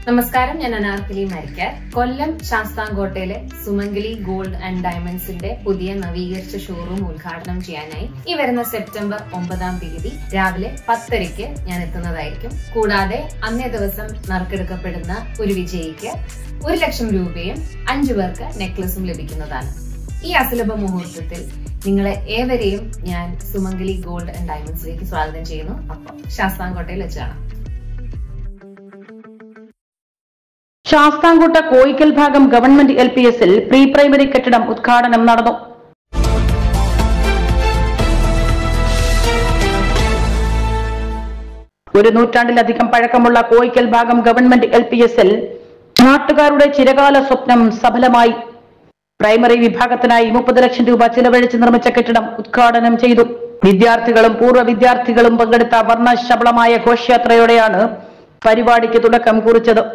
നമസ്കാരം, ഞാൻ അനാർക്കലി മരിക്കാർ. കൊല്ലം ശാസ്താംകോട്ടയിലെ സുമംഗലി ഗോൾഡ് ആൻഡ് ഡയമണ്ട്സിന്റെ പുതിയ നവീകരിച്ച ഷോറൂം ഉദ്ഘാടനം ചെയ്യാനായി ഈ വരുന്ന സെപ്റ്റംബർ 9 രാവിലെ 10:00 ഞാൻ എത്തുന്നതായിരിക്കും. കൂടാതെ അന്നേ ദിവസം നറുക്കെടുക്കപ്പെടുന്ന ഒരു വിജയിക്ക് 1 ലക്ഷം രൂപയും 5 പേർക്ക് നെക്ലസും ലഭിക്കുന്നതാണ്. ഈ അസുലഭ മുഹൂർത്തത്തിൽ നിങ്ങളെ ഏവരെയും ഞാൻ സുമംഗലി ഗോൾഡ് ആൻഡ് ഡയമണ്ട്സിലേക്ക് സ്വാഗതം ചെയ്യുന്നു. അപ്പം ശാസ്താംകോട്ടയിൽ വെച്ച് കാണാം. ശാസ്താംകോട്ട കോയിക്കൽ ഭാഗം ഗവൺമെന്റ് LPSൽ പ്രീ പ്രൈമറി കെട്ടിടം ഉദ്ഘാടനം നടന്നു. ഒരു നൂറ്റാണ്ടിലധികം പഴക്കമുള്ള കോയിക്കൽ ഭാഗം ഗവൺമെന്റ് LPSൽ നാട്ടുകാരുടെ ചിരകാല സ്വപ്നം സഫലമായി. പ്രൈമറി വിഭാഗത്തിനായി 30 ലക്ഷം രൂപ ചിലവഴിച്ച് നിർമ്മിച്ച കെട്ടിടം ഉദ്ഘാടനം ചെയ്തു. വിദ്യാർത്ഥികളും പൂർവ്വ വിദ്യാർത്ഥികളും പങ്കെടുത്ത വർണ്ണശബളമായ ഘോഷയാത്രയോടെയാണ് പരിപാടിക്ക് തുടക്കം കുറിച്ചത്.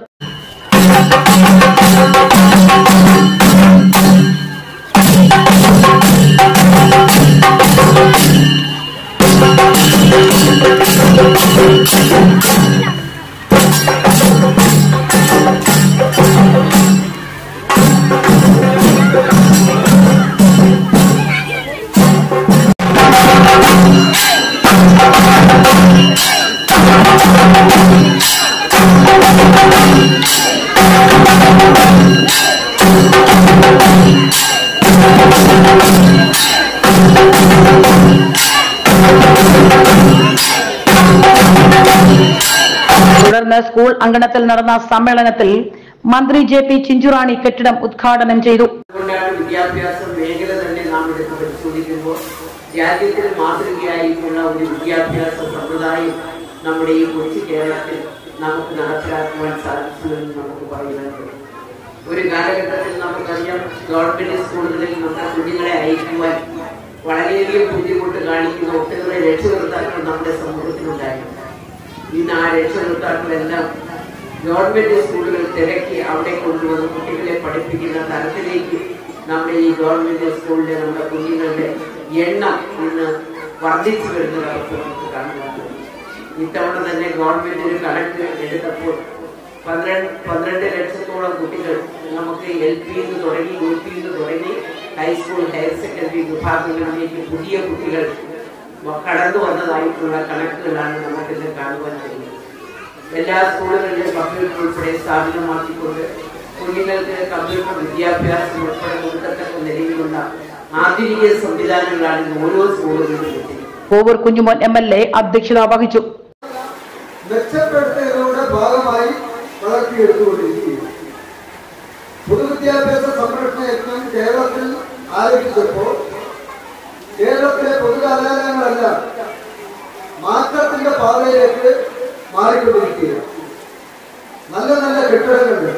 തുടർന്ന് സ്കൂൾ അങ്കണത്തിൽ നടന്ന സമ്മേളനത്തിൽ മന്ത്രി JP ചിഞ്ചുറാണി കെട്ടിടം ഉദ്ഘാടനം ചെയ്തു. വിദ്യാഭ്യാസ മേഖല തന്നെ നാം എടുത്ത് പരിശോധിക്കുമ്പോൾ രാജ്യത്തിൽ മാതൃകയായിട്ടുള്ള ഒരു വിദ്യാഭ്യാസ സമ്പ്രദായം നമ്മുടെ ഈ കൊച്ചു കേരളത്തിൽ നമുക്ക് നടപ്പിലാക്കുവാൻ സാധിച്ചുവെന്ന് നമുക്ക് പറയാൻ കഴിയും. ഒരു കാലഘട്ടത്തിൽ നമുക്കറിയാം, ഗവൺമെന്റ് സ്കൂളുകളിൽ നമ്മുടെ കുഞ്ഞുങ്ങളെ അയക്കുവാൻ വളരെയധികം ബുദ്ധിമുട്ട് കാണിക്കുന്ന ഒട്ടേറെ രക്ഷകർത്താക്കൾ നമ്മുടെ സമൂഹത്തിലുണ്ടായിരുന്നു. ഇന്ന് ആ രക്ഷകർത്താക്കളെല്ലാം ഗവൺമെന്റ് സ്കൂളുകൾ തിരക്കി അവിടെ കൊണ്ടുവന്ന് കുട്ടികളെ പഠിപ്പിക്കുന്ന തരത്തിലേക്ക് നമ്മുടെ ഈ ഗവൺമെന്റ് സ്കൂളിലെ നമ്മുടെ കുഞ്ഞുങ്ങളുടെ എണ്ണം ഇന്ന് വർദ്ധിച്ചു വരുന്നതായിട്ട് നമുക്ക് കാണുവാൻ കഴിയും. ഇത്തവണ തന്നെ ഗവൺമെന്റ് ഒരു കണക്ക് എടുത്തപ്പോൾ 12 ലക്ഷത്തോളം കുട്ടികൾ നമുക്ക് LP തുടങ്ങി UP തുടങ്ങി ഹൈസ്കൂൾ ഹയർ സെക്കൻഡറി വിഭാഗങ്ങളിലേക്ക് പുതിയ കുട്ടികൾ കടന്നു വന്നതായിട്ടുള്ള കണക്കുകളാണ് നമുക്കിന്ന് കാണുവാൻ കഴിയുന്നത്. എല്ലാ സ്കൂളുകളിലും കമ്പ്യൂട്ടർ ഉൾപ്പെടെ സ്ഥാപിതമാക്കിക്കൊണ്ട് കുഞ്ഞുങ്ങൾക്ക് കമ്പ്യൂട്ടർ വിദ്യാഭ്യാസം ഉൾപ്പെടെ കൊടുക്കത്തക്ക നിലയിലുള്ള ആധുനിക സംവിധാനങ്ങളാണ് ഓരോ സ്കൂളുകളിലും. കോവൂർ കുഞ്ഞുമോൻ MLA അധ്യക്ഷത വഹിച്ചു. മെച്ചപ്പെടുത്തുന്നതിലൂടെ ഭാഗമായി വളർത്തിയെടുത്തുകൊണ്ടിരിക്കുകയാണ്. പൊതുവിദ്യാഭ്യാസ സംരക്ഷണ യജ്ഞം കേരളത്തിൽ ആരംഭിച്ചപ്പോൾ കേരളത്തിലെ പൊതുകലാലയങ്ങളെല്ലാം മാറ്റത്തിന്റെ പാതയിലേക്ക് മാറിക്കൊണ്ടിരിക്കുകയാണ്. നല്ല നല്ല കെട്ടിടങ്ങളുണ്ട്,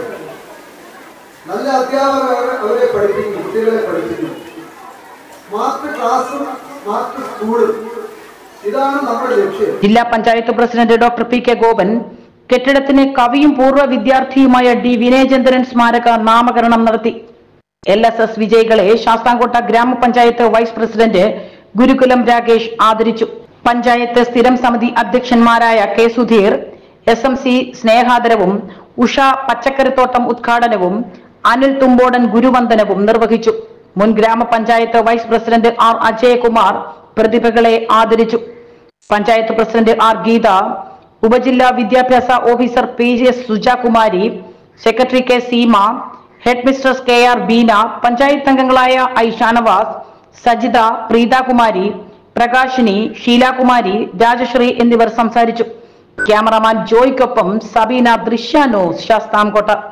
നല്ല അധ്യാപകർ അവരെ പഠിപ്പിക്കുന്നു, കുട്ടികളെ പഠിപ്പിക്കുന്നു. സ്മാർട്ട് ക്ലാസും സ്മാർട്ട് സ്കൂളും, ഇതാണ് നമ്മുടെ ലക്ഷ്യം. ജില്ലാ panchayat president doctor PK Gopan കെട്ടിടത്തിന് കവിയും പൂർവ്വ വിദ്യാർത്ഥിയുമായ D വിനയചന്ദ്രൻ സ്മാരക നാമകരണം നടത്തി. LSS വിജയികളെ ശാസ്താംകോട്ട ഗ്രാമപഞ്ചായത്ത് വൈസ് പ്രസിഡന്റ് ഗുരുകുലം രാകേഷ് ആദരിച്ചു. പഞ്ചായത്ത് സ്ഥിരം സമിതി അധ്യക്ഷന്മാരായ K സുധീർ, SMC സ്നേഹാദരവും ഉഷ പച്ചക്കറിത്തോട്ടം ഉദ്ഘാടനവും അനിൽ തുമ്പോടൻ ഗുരുവന്ദനവും നിർവഹിച്ചു. മുൻ ഗ്രാമപഞ്ചായത്ത് വൈസ് പ്രസിഡന്റ് R അജയകുമാർ പ്രതിഭകളെ ആദരിച്ചു. പഞ്ചായത്ത് പ്രസിഡന്റ് R ഗീത, ഉപജില്ലാ വിദ്യാഭ്യാസ officer PS Sujakumari, secretary K Seema, head mistress KR Beena, panchayat അംഗങ്ങളായ I ഷാനവാസ്, സജിത, പ്രീതാകുമാരി, പ്രകാശിനി, ഷീലാകുമാരി, രാജശ്രീ എന്നിവർ സംസാരിച്ചു. ക്യാമറമാൻ ജോയ്ക്കൊപ്പം സബീന, ദൃശ്യ ന്യൂസ്, ശാസ്താംകോട്ട.